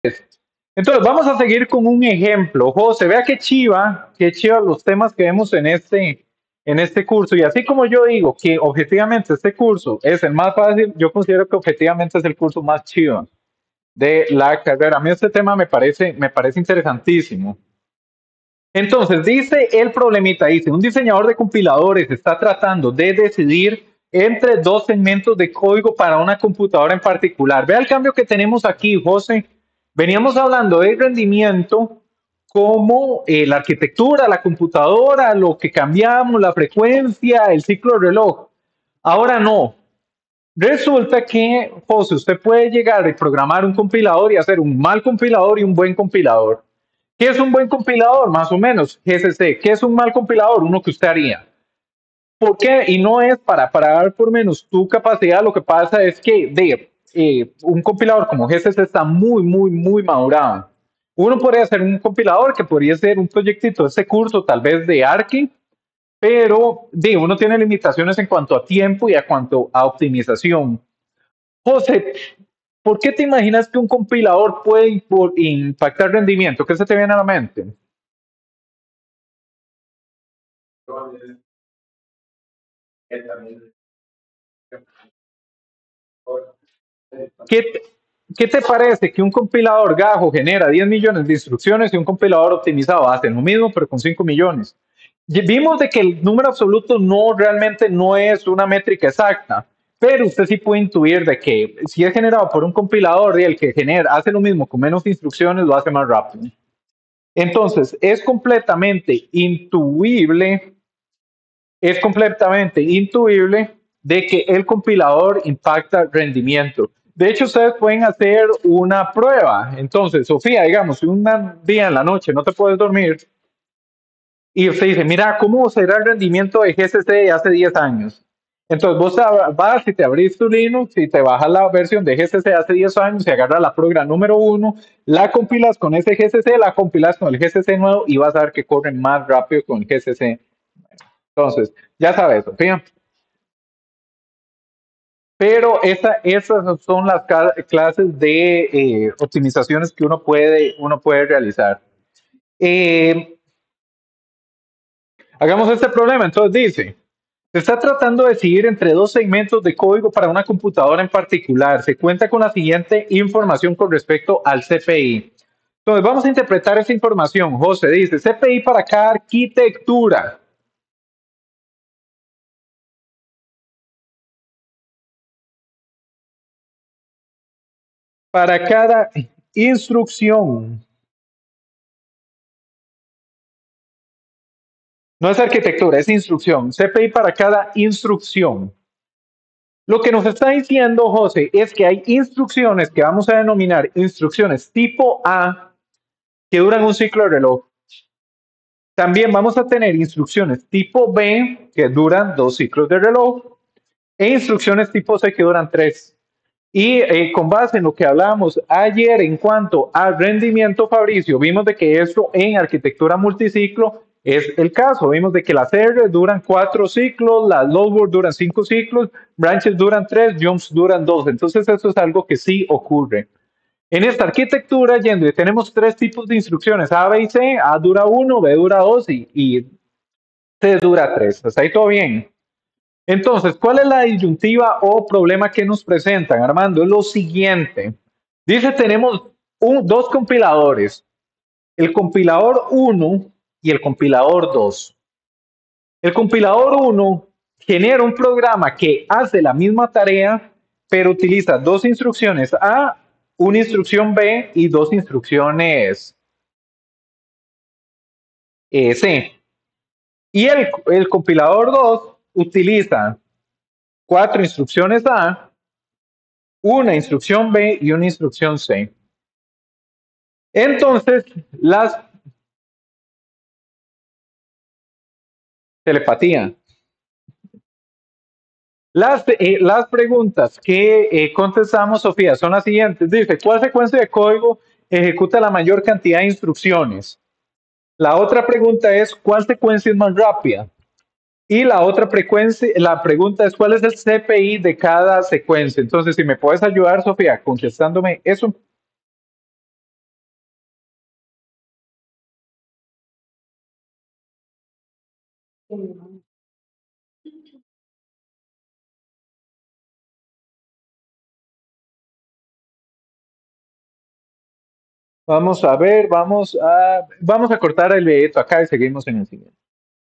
Entonces, vamos a seguir con un ejemplo. José, vea qué chiva los temas que vemos en este curso. Y así como yo digo que objetivamente este curso es el más fácil, yo considero que objetivamente es el curso más chiva de la carrera. A mí este tema me parece interesantísimo. Entonces, dice el problemita, dice, un diseñador de compiladores está tratando de decidir entre dos segmentos de código para una computadora en particular. Vea el cambio que tenemos aquí, José. Veníamos hablando de rendimiento como la arquitectura, la computadora, lo que cambiamos, la frecuencia, el ciclo de reloj. Ahora no. Resulta que, José, usted puede llegar a programar un compilador y hacer un mal compilador y un buen compilador. ¿Qué es un buen compilador? Más o menos, GCC. ¿Qué es un mal compilador? Uno que usted haría. ¿Por qué? Y no es para dar por menos tu capacidad, lo que pasa es que un compilador como GCC está muy madurado. Uno podría hacer un compilador que podría ser un proyectito de este curso, tal vez de Archi, pero uno tiene limitaciones en cuanto a tiempo y a cuanto a optimización. José, ¿por qué te imaginas que un compilador puede impactar rendimiento? ¿Qué se te viene a la mente? ¿Qué, ¿Qué te parece que un compilador Gajo genera 10 millones de instrucciones y un compilador optimizado hace lo mismo, pero con 5 millones? Vimos de que el número absoluto no realmente no es una métrica exacta, pero usted sí puede intuir de que si es generado por un compilador y el que genera hace lo mismo con menos instrucciones, lo hace más rápido. Entonces, es completamente intuible de que el compilador impacta rendimiento. De hecho, ustedes pueden hacer una prueba. Entonces, Sofía, digamos, si un día en la noche no te puedes dormir y usted dice, mira, ¿cómo será el rendimiento de GCC de hace 10 años? Entonces vos vas y te abrís tu Linux y te bajas la versión de GCC de hace 10 años y agarras la programa número 1, la compilas con ese GCC, la compilas con el GCC nuevo y vas a ver que corre más rápido con el GCC. Entonces, ya sabes, Sofía. Pero esas son las clases de optimizaciones que uno puede realizar. Eh, Hagamos este problema. Entonces dice, se está tratando de decidir entre dos segmentos de código para una computadora en particular. Se cuenta con la siguiente información con respecto al CPI. Entonces vamos a interpretar esa información. José dice, CPI para cada arquitectura. Para cada instrucción. No es arquitectura, es instrucción. CPI para cada instrucción. Lo que nos está diciendo José es que hay instrucciones que vamos a denominar instrucciones tipo A que duran un ciclo de reloj. También vamos a tener instrucciones tipo B que duran 2 ciclos de reloj e instrucciones tipo C que duran 3. Y con base en lo que hablábamos ayer en cuanto al rendimiento, Fabricio, vimos de que eso en arquitectura multiciclo es el caso. Vimos de que las R duran 4 ciclos, las loadword duran 5 ciclos, branches duran 3, jumps duran 2. Entonces eso es algo que sí ocurre. En esta arquitectura, Yendo, tenemos 3 tipos de instrucciones, A, B y C. A dura 1, B dura 2 y C dura 3. ¿Está ahí todo bien? Entonces, ¿cuál es la disyuntiva o problema que nos presentan, Armando? Es lo siguiente. Dice, tenemos dos compiladores, el compilador 1 y el compilador 2. El compilador 1 genera un programa que hace la misma tarea, pero utiliza 2 instrucciones A, una instrucción B y 2 instrucciones C. Y el compilador 2 utiliza 4 instrucciones A, una instrucción B y una instrucción C. Entonces, las telepatía. Las preguntas que contestamos, Sofía, son las siguientes. Dice, ¿cuál secuencia de código ejecuta la mayor cantidad de instrucciones? La otra pregunta es, ¿cuál secuencia es más rápida? Y la pregunta es, ¿cuál es el CPI de cada secuencia? Entonces, si me puedes ayudar, Sofía, contestándome eso. Vamos a ver, vamos a cortar el veto acá y seguimos en el siguiente.